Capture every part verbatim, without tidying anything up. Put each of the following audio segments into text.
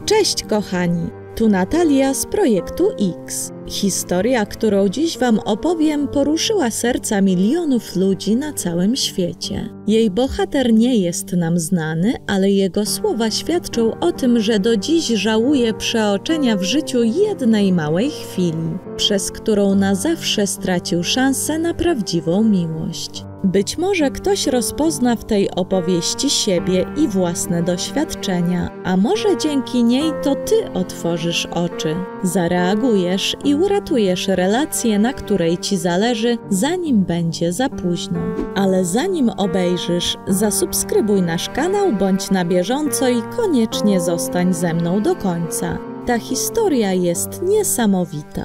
Cześć kochani, tu Natalia z Projektu X. Historia, którą dziś Wam opowiem, poruszyła serca milionów ludzi na całym świecie. Jej bohater nie jest nam znany, ale jego słowa świadczą o tym, że do dziś żałuje przeoczenia w życiu jednej małej chwili, przez którą na zawsze stracił szansę na prawdziwą miłość. Być może ktoś rozpozna w tej opowieści siebie i własne doświadczenia, a może dzięki niej to Ty otworzysz oczy, zareagujesz i uratujesz relację, na której Ci zależy, zanim będzie za późno. Ale zanim obejrzysz, zasubskrybuj nasz kanał, bądź na bieżąco i koniecznie zostań ze mną do końca. Ta historia jest niesamowita.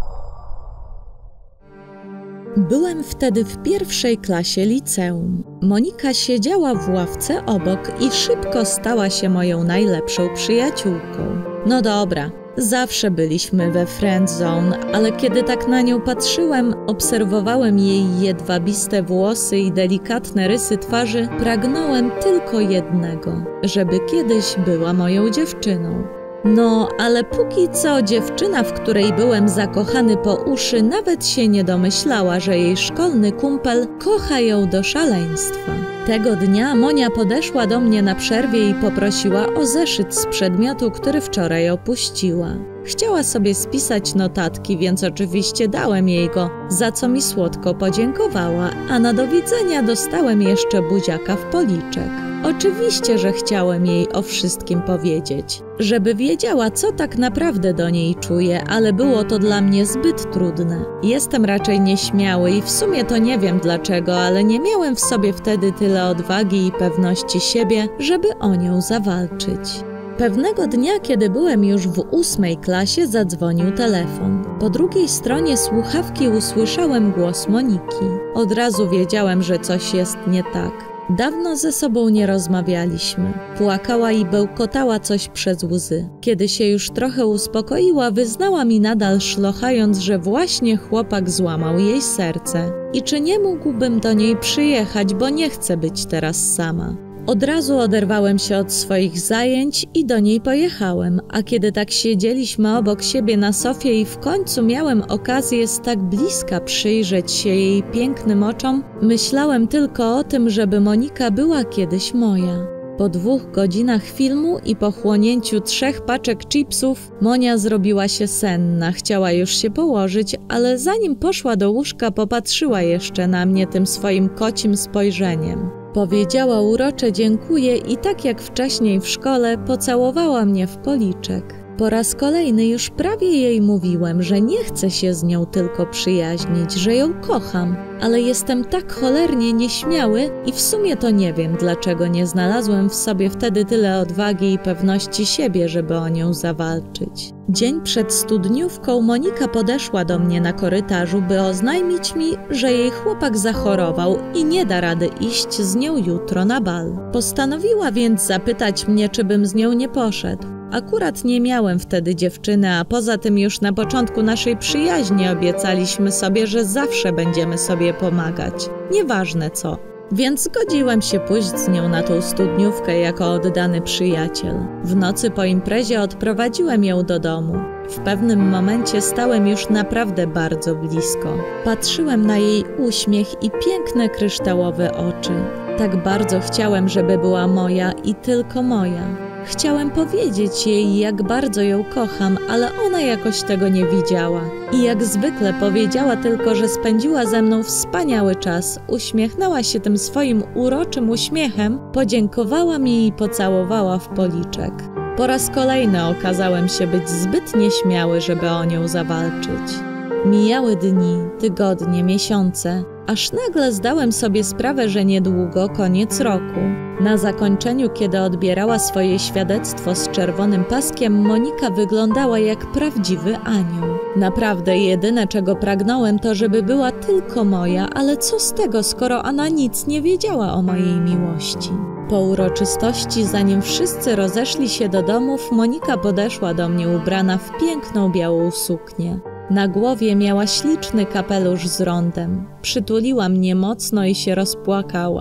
Byłem wtedy w pierwszej klasie liceum. Monika siedziała w ławce obok i szybko stała się moją najlepszą przyjaciółką. No dobra, zawsze byliśmy we friend zone, ale kiedy tak na nią patrzyłem, obserwowałem jej jedwabiste włosy i delikatne rysy twarzy, pragnąłem tylko jednego, żeby kiedyś była moją dziewczyną. No, ale póki co dziewczyna, w której byłem zakochany po uszy, nawet się nie domyślała, że jej szkolny kumpel kocha ją do szaleństwa. Tego dnia Monia podeszła do mnie na przerwie i poprosiła o zeszyt z przedmiotu, który wczoraj opuściła. Chciała sobie spisać notatki, więc oczywiście dałem jej go, za co mi słodko podziękowała, a na do widzenia dostałem jeszcze buziaka w policzek. Oczywiście, że chciałem jej o wszystkim powiedzieć, żeby wiedziała, co tak naprawdę do niej czuję, ale było to dla mnie zbyt trudne. Jestem raczej nieśmiały i w sumie to nie wiem dlaczego, ale nie miałem w sobie wtedy tyle odwagi i pewności siebie, żeby o nią zawalczyć. Pewnego dnia, kiedy byłem już w ósmej klasie, zadzwonił telefon. Po drugiej stronie słuchawki usłyszałem głos Moniki. Od razu wiedziałem, że coś jest nie tak. Dawno ze sobą nie rozmawialiśmy. Płakała i bełkotała coś przez łzy. Kiedy się już trochę uspokoiła, wyznała mi nadal szlochając, że właśnie chłopak złamał jej serce. I czy nie mógłbym do niej przyjechać, bo nie chcę być teraz sama. Od razu oderwałem się od swoich zajęć i do niej pojechałem, a kiedy tak siedzieliśmy obok siebie na sofie i w końcu miałem okazję z tak bliska przyjrzeć się jej pięknym oczom, myślałem tylko o tym, żeby Monika była kiedyś moja. Po dwóch godzinach filmu i pochłonięciu trzech paczek chipsów, Monia zrobiła się senna, chciała już się położyć, ale zanim poszła do łóżka, popatrzyła jeszcze na mnie tym swoim kocim spojrzeniem. Powiedziała urocze dziękuję i tak jak wcześniej w szkole pocałowała mnie w policzek. Po raz kolejny już prawie jej mówiłem, że nie chcę się z nią tylko przyjaźnić, że ją kocham, ale jestem tak cholernie nieśmiały i w sumie to nie wiem, dlaczego nie znalazłem w sobie wtedy tyle odwagi i pewności siebie, żeby o nią zawalczyć. Dzień przed studniówką Monika podeszła do mnie na korytarzu, by oznajmić mi, że jej chłopak zachorował i nie da rady iść z nią jutro na bal. Postanowiła więc zapytać mnie, czy bym z nią nie poszedł. Akurat nie miałem wtedy dziewczyny, a poza tym już na początku naszej przyjaźni obiecaliśmy sobie, że zawsze będziemy sobie pomagać. Nieważne co. Więc zgodziłem się pójść z nią na tą studniówkę jako oddany przyjaciel. W nocy po imprezie odprowadziłem ją do domu. W pewnym momencie stałem już naprawdę bardzo blisko. Patrzyłem na jej uśmiech i piękne kryształowe oczy. Tak bardzo chciałem, żeby była moja i tylko moja. Chciałem powiedzieć jej, jak bardzo ją kocham, ale ona jakoś tego nie widziała. I jak zwykle powiedziała tylko, że spędziła ze mną wspaniały czas, uśmiechnęła się tym swoim uroczym uśmiechem, podziękowała mi i pocałowała w policzek. Po raz kolejny okazałem się być zbyt nieśmiały, żeby o nią zawalczyć. Mijały dni, tygodnie, miesiące, aż nagle zdałem sobie sprawę, że niedługo koniec roku. Na zakończeniu, kiedy odbierała swoje świadectwo z czerwonym paskiem, Monika wyglądała jak prawdziwy anioł. Naprawdę jedyne, czego pragnąłem, to żeby była tylko moja, ale co z tego, skoro ona nic nie wiedziała o mojej miłości? Po uroczystości, zanim wszyscy rozeszli się do domów, Monika podeszła do mnie ubrana w piękną białą suknię. Na głowie miała śliczny kapelusz z rondem. Przytuliła mnie mocno i się rozpłakała.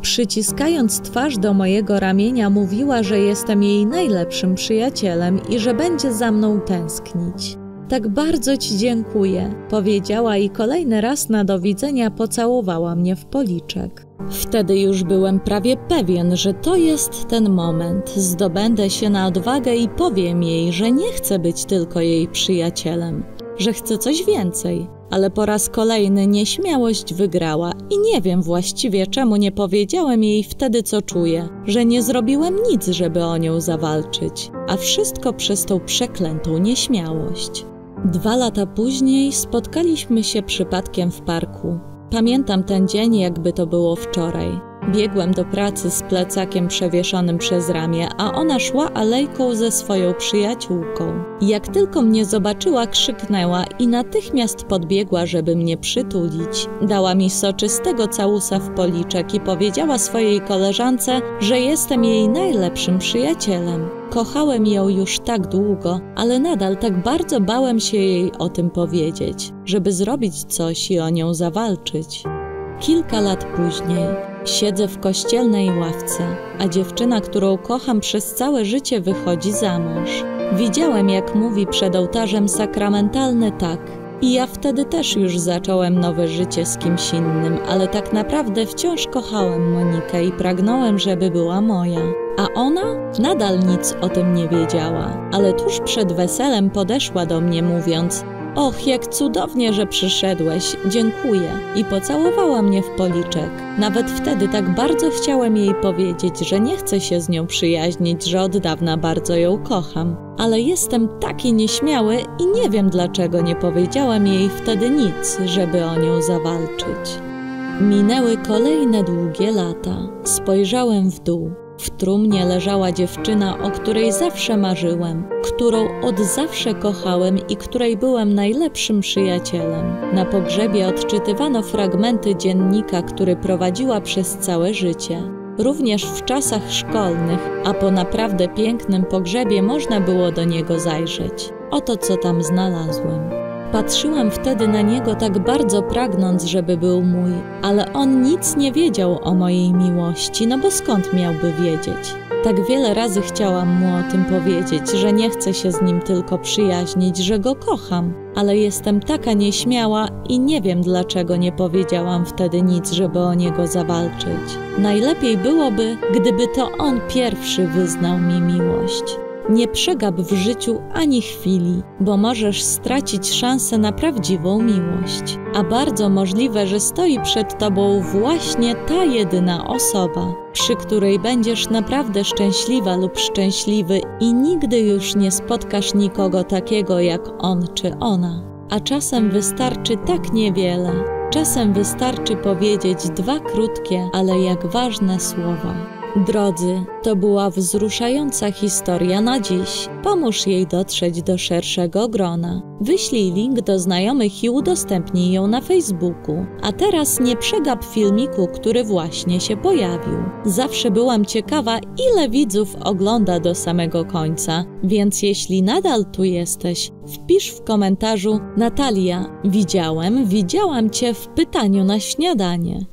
Przyciskając twarz do mojego ramienia, mówiła, że jestem jej najlepszym przyjacielem i że będzie za mną tęsknić. Tak bardzo ci dziękuję, powiedziała i kolejny raz na do widzenia pocałowała mnie w policzek. Wtedy już byłem prawie pewien, że to jest ten moment. Zdobędę się na odwagę i powiem jej, że nie chcę być tylko jej przyjacielem, że chcę coś więcej. Ale po raz kolejny nieśmiałość wygrała i nie wiem właściwie, czemu nie powiedziałem jej wtedy, co czuję, że nie zrobiłem nic, żeby o nią zawalczyć, a wszystko przez tą przeklętą nieśmiałość. Dwa lata później spotkaliśmy się przypadkiem w parku. Pamiętam ten dzień, jakby to było wczoraj. Biegłem do pracy z plecakiem przewieszonym przez ramię, a ona szła alejką ze swoją przyjaciółką. Jak tylko mnie zobaczyła, krzyknęła i natychmiast podbiegła, żeby mnie przytulić. Dała mi soczystego całusa w policzek i powiedziała swojej koleżance, że jestem jej najlepszym przyjacielem. Kochałem ją już tak długo, ale nadal tak bardzo bałem się jej o tym powiedzieć, żeby zrobić coś i o nią zawalczyć. Kilka lat później siedzę w kościelnej ławce, a dziewczyna, którą kocham przez całe życie, wychodzi za mąż. Widziałem, jak mówi przed ołtarzem sakramentalny tak. I ja wtedy też już zacząłem nowe życie z kimś innym, ale tak naprawdę wciąż kochałem Monikę i pragnąłem, żeby była moja. A ona nadal nic o tym nie wiedziała, ale tuż przed weselem podeszła do mnie mówiąc: och, jak cudownie, że przyszedłeś, dziękuję. I pocałowała mnie w policzek. Nawet wtedy tak bardzo chciałem jej powiedzieć, że nie chcę się z nią przyjaźnić, że od dawna bardzo ją kocham. Ale jestem taki nieśmiały i nie wiem, dlaczego nie powiedziałem jej wtedy nic, żeby o nią zawalczyć. Minęły kolejne długie lata. Spojrzałem w dół. W trumnie leżała dziewczyna, o której zawsze marzyłem, którą od zawsze kochałem i której byłem najlepszym przyjacielem. Na pogrzebie odczytywano fragmenty dziennika, który prowadziła przez całe życie. Również w czasach szkolnych, a po naprawdę pięknym pogrzebie można było do niego zajrzeć. Oto co tam znalazłem. Patrzyłem wtedy na niego tak bardzo pragnąc, żeby był mój, ale on nic nie wiedział o mojej miłości, no bo skąd miałby wiedzieć? Tak wiele razy chciałam mu o tym powiedzieć, że nie chcę się z nim tylko przyjaźnić, że go kocham, ale jestem taka nieśmiała i nie wiem, dlaczego nie powiedziałam wtedy nic, żeby o niego zawalczyć. Najlepiej byłoby, gdyby to on pierwszy wyznał mi miłość. Nie przegap w życiu ani chwili, bo możesz stracić szansę na prawdziwą miłość. A bardzo możliwe, że stoi przed tobą właśnie ta jedyna osoba, przy której będziesz naprawdę szczęśliwa lub szczęśliwy i nigdy już nie spotkasz nikogo takiego jak on czy ona. A czasem wystarczy tak niewiele. Czasem wystarczy powiedzieć dwa krótkie, ale jak ważne słowa. Drodzy, to była wzruszająca historia na dziś. Pomóż jej dotrzeć do szerszego grona. Wyślij link do znajomych i udostępnij ją na Facebooku. A teraz nie przegap filmiku, który właśnie się pojawił. Zawsze byłam ciekawa, ile widzów ogląda do samego końca, więc jeśli nadal tu jesteś, wpisz w komentarzu: Natalia, widziałem, widziałam cię w pytaniu na śniadanie.